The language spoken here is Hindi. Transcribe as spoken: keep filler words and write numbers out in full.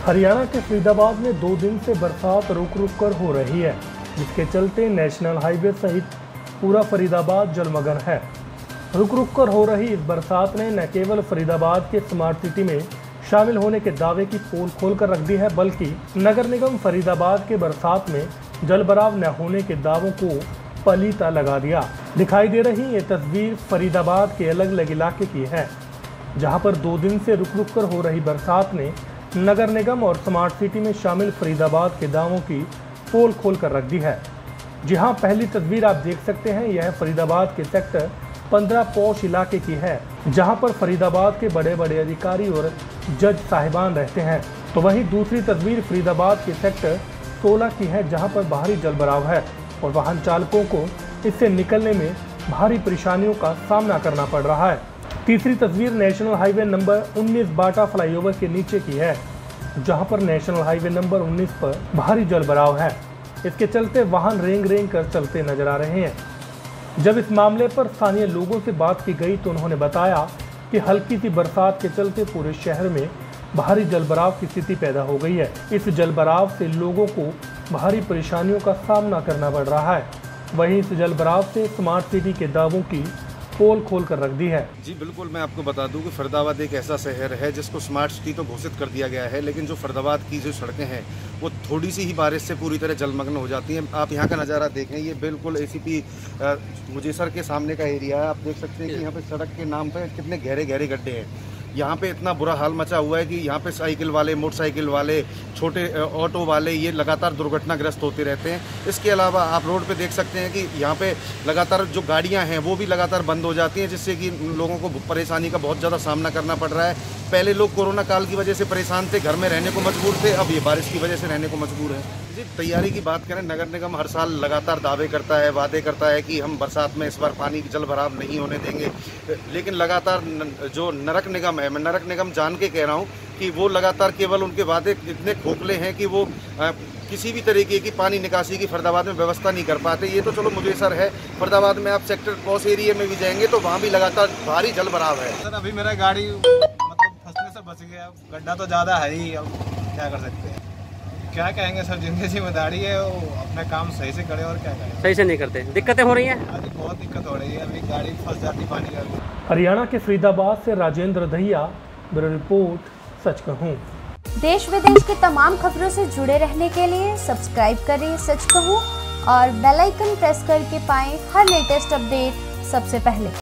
हरियाणा के फरीदाबाद में दो दिन से बरसात रुक रुक कर हो रही है, जिसके चलते नेशनल हाईवे सहित पूरा फरीदाबाद जलमग्न है। रुक रुक कर हो रही इस बरसात ने न केवल फरीदाबाद के स्मार्ट सिटी में शामिल होने के दावे की पोल खोल कर रख दी है, बल्कि नगर निगम फरीदाबाद के बरसात में जलभराव न होने के दावों को पलीता लगा दिया। दिखाई दे रही ये तस्वीर फरीदाबाद के अलग अलग इलाके की है, जहां पर दो दिन से रुक रुक कर हो रही बरसात ने नगर निगम और स्मार्ट सिटी में शामिल फरीदाबाद के दावों की पोल खोल कर रख दी है। जी हां, पहली तस्वीर आप देख सकते हैं, यह फरीदाबाद के सेक्टर पंद्रह पौष इलाके की है, जहां पर फरीदाबाद के बड़े बड़े अधिकारी और जज साहिबान रहते हैं। तो वहीं दूसरी तस्वीर फरीदाबाद के सेक्टर सोलह की है, जहां पर भारी जलभराव है और वाहन चालकों को इससे निकलने में भारी परेशानियों का सामना करना पड़ रहा है। तीसरी तस्वीर नेशनल हाईवे नंबर उन्नीस बाटा फ्लाईओवर के नीचे की है, जहां पर नेशनल हाईवे नंबर उन्नीस पर भारी जलभराव है। इसके चलते वाहन रेंग रेंग कर चलते नजर आ रहे हैं। जब इस मामले पर स्थानीय लोगों से बात की गई तो उन्होंने बताया कि हल्की सी बरसात के चलते पूरे शहर में भारी जलभराव की स्थिति पैदा हो गई है। इस जलभराव से लोगों को भारी परेशानियों का सामना करना पड़ रहा है। वहीं इस जलभराव से स्मार्ट सिटी के दावों की पोल खोल कर रख दी है। जी बिल्कुल, मैं आपको बता दूं कि फरीदाबाद एक ऐसा शहर है जिसको स्मार्ट सिटी तो घोषित कर दिया गया है, लेकिन जो फरीदाबाद की जो सड़कें हैं वो थोड़ी सी ही बारिश से पूरी तरह जलमग्न हो जाती हैं। आप यहाँ का नज़ारा देखें, ये बिल्कुल एसीपी मुजेसर के सामने का एरिया है। आप देख सकते हैं कि यहाँ पे सड़क के नाम पे कितने गहरे गहरे गड्ढे हैं। यहाँ पे इतना बुरा हाल मचा हुआ है कि यहाँ पे साइकिल वाले, मोटरसाइकिल वाले, छोटे ऑटो वाले ये लगातार दुर्घटनाग्रस्त होते रहते हैं। इसके अलावा आप रोड पे देख सकते हैं कि यहाँ पे लगातार जो गाड़ियाँ हैं वो भी लगातार बंद हो जाती हैं, जिससे कि लोगों को परेशानी का बहुत ज़्यादा सामना करना पड़ रहा है। पहले लोग कोरोना काल की वजह से परेशान थे, घर में रहने को मजबूर थे, अब ये बारिश की वजह से रहने को मजबूर है। जी, तैयारी की बात करें, नगर निगम हर साल लगातार दावे करता है, वादे करता है कि हम बरसात में इस बार पानी की जल भराव नहीं होने देंगे, लेकिन लगातार जो नगर निगम है, मैं नगर निगम जान के कह रहा हूँ कि वो लगातार केवल उनके वादे इतने खोखले हैं कि वो आ, किसी भी तरीके की पानी निकासी की फरीदाबाद में व्यवस्था नहीं कर पाते। ये तो चलो मुजेसर है, फरीदाबाद में आप सेक्टर पौष एरिया में भी जाएंगे तो वहाँ भी लगातार भारी जल भराव है। सर अभी मेरा गाड़ी मतलब फंसने से बच गया, गड्ढा तो ज़्यादा है ही, अब क्या कर सकते हैं। क्या कहेंगे सर, जिनकी जिम्मेदारी है वो अपना काम सही से करे, और क्या करें। सही से नहीं करते, दिक्कतें हो रही हैं। अभी बहुत दिक्कत हो रही है, अभी गाड़ी फंस जाती पानी में। हरियाणा के फरीदाबाद से राजेंद्र दहिया, ब्यूरो रिपोर्ट, सच कहूँ। देश विदेश की तमाम खबरों से जुड़े रहने के लिए सब्सक्राइब करें सच कहूँ और बेल आइकन प्रेस करके पाएं हर लेटेस्ट अपडेट सबसे पहले।